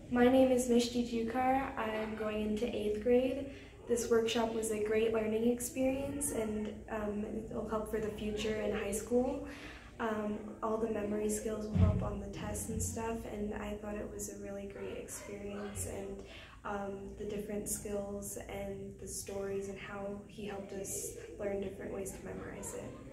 My name is Mistee. I'm going into 8th grade. This workshop was a great learning experience, and it will help for the future in high school. All the memory skills will help on the tests and stuff, and I thought it was a really great experience, and the different skills and the stories and how he helped us learn different ways to memorize it.